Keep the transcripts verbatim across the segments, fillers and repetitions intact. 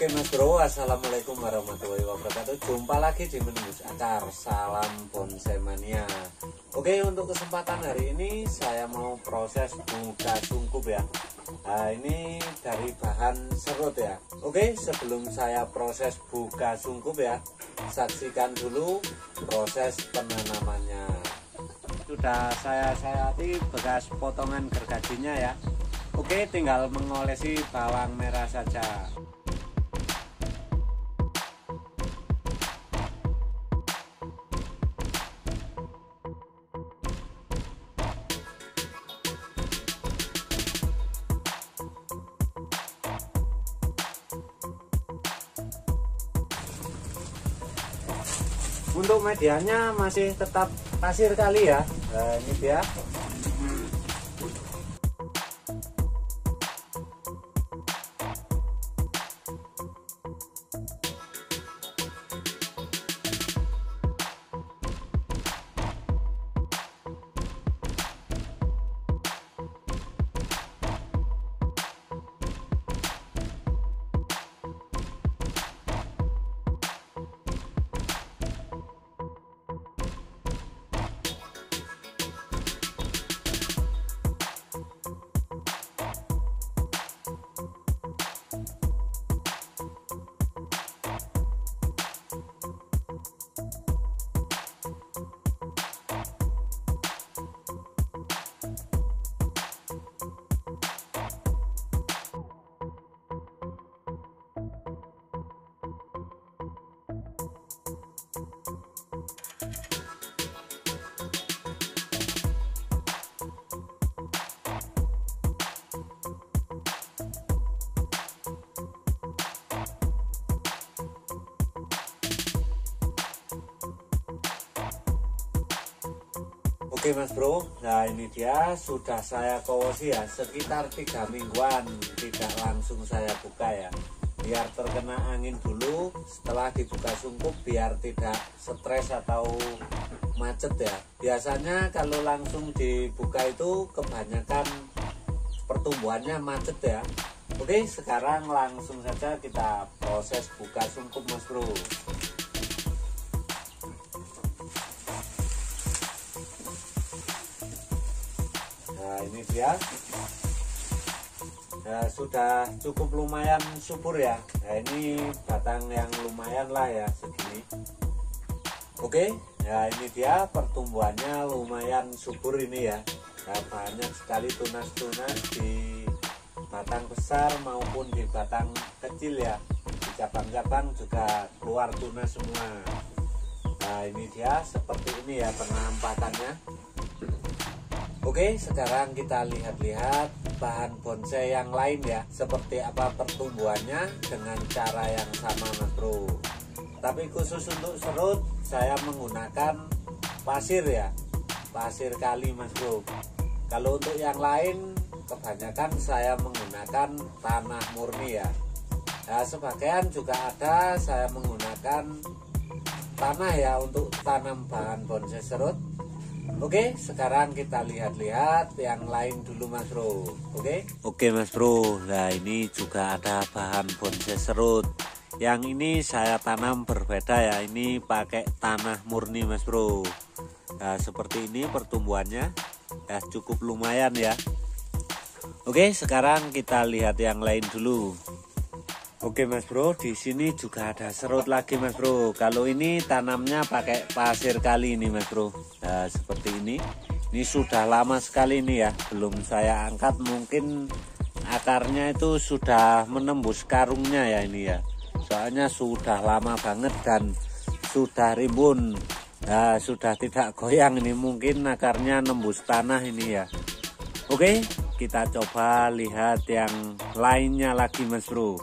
Oke Mas Bro, assalamualaikum warahmatullahi wabarakatuh. Jumpa lagi di Menembus Akar. Salam bonsai mania. Oke, untuk kesempatan hari ini saya mau proses buka sungkup ya. Nah, ini dari bahan serut ya. Oke, sebelum saya proses buka sungkup ya, saksikan dulu proses penanamannya. Sudah saya sayati bekas potongan gergajinya ya. Oke, tinggal mengolesi bawang merah saja. Untuk medianya masih tetap pasir kali ya. Nah, ini dia. Oke Mas Bro, nah ini dia sudah saya kowosi ya, sekitar tiga mingguan tidak langsung saya buka ya, biar terkena angin dulu. Setelah dibuka sungkup biar tidak stres atau macet ya. Biasanya kalau langsung dibuka itu kebanyakan pertumbuhannya macet ya. Oke, sekarang langsung saja kita proses buka sungkup Mas Bro. Nah ini dia, nah, sudah cukup lumayan subur ya. Nah ini batang yang lumayan lah ya, segini. Oke, nah ini dia pertumbuhannya lumayan subur ini ya. Nah, banyak sekali tunas-tunas di batang besar maupun di batang kecil ya. Di cabang-cabang juga keluar tunas semua. Nah ini dia seperti ini ya penampakannya. Oke, sekarang kita lihat-lihat bahan bonsai yang lain ya, seperti apa pertumbuhannya dengan cara yang sama Mas Bro. Tapi khusus untuk serut saya menggunakan pasir ya, pasir kali Mas Bro. Kalau untuk yang lain kebanyakan saya menggunakan tanah murni ya. Nah, sebagian juga ada saya menggunakan tanah ya untuk tanam bahan bonsai serut. Oke, sekarang kita lihat-lihat yang lain dulu Mas Bro. Oke. Oke Mas Bro, nah ini juga ada bahan bonsai serut. Yang ini saya tanam berbeda ya, ini pakai tanah murni Mas Bro. Nah seperti ini pertumbuhannya ya, cukup lumayan ya. Oke, sekarang kita lihat yang lain dulu. Oke Mas Bro, di sini juga ada serut lagi Mas Bro. Kalau ini tanamnya pakai pasir kali ini Mas Bro. Nah, seperti ini. Ini sudah lama sekali ini ya, belum saya angkat. Mungkin akarnya itu sudah menembus karungnya ya ini ya. Soalnya sudah lama banget dan sudah rimbun. Nah, sudah tidak goyang ini, mungkin akarnya nembus tanah ini ya. Oke, kita coba lihat yang lainnya lagi Mas Bro.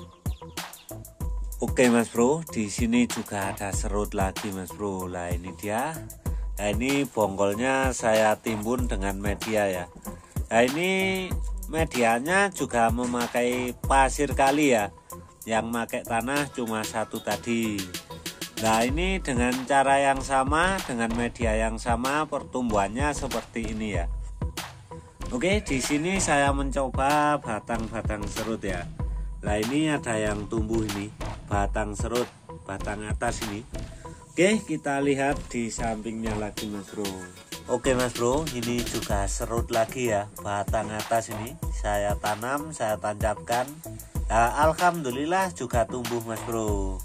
Oke Mas Bro, di sini juga ada serut lagi Mas Bro. Nah ini dia. Nah ini bonggolnya saya timbun dengan media ya. Nah ini medianya juga memakai pasir kali ya. Yang pakai tanah cuma satu tadi. Nah ini dengan cara yang sama, dengan media yang sama, pertumbuhannya seperti ini ya. Oke, di sini saya mencoba batang-batang serut ya. Nah ini ada yang tumbuh ini. batang serut, batang atas ini. Oke, kita lihat di sampingnya lagi Mas Bro. Oke Mas Bro, ini juga serut lagi ya, batang atas ini saya tanam, saya tancapkan. Nah, alhamdulillah juga tumbuh Mas Bro.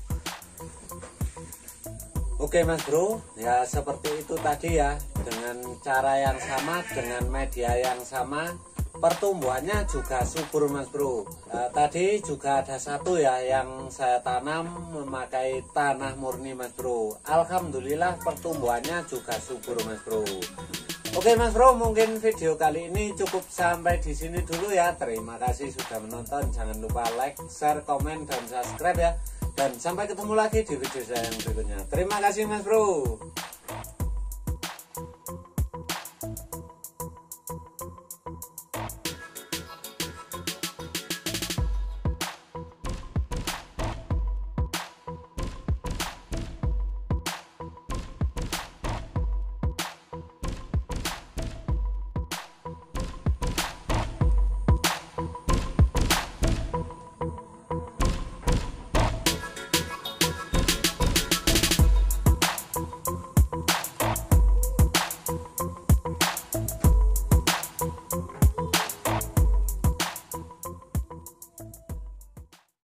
Oke Mas Bro, ya seperti itu tadi ya, dengan cara yang sama, dengan media yang sama, pertumbuhannya juga subur Mas Bro. Nah, tadi juga ada satu ya yang saya tanam memakai tanah murni Mas Bro. Alhamdulillah pertumbuhannya juga subur Mas Bro. Oke Mas Bro, mungkin video kali ini cukup sampai di sini dulu ya. Terima kasih sudah menonton. Jangan lupa like, share, komen, dan subscribe ya. Dan sampai ketemu lagi di video saya yang berikutnya. Terima kasih Mas Bro.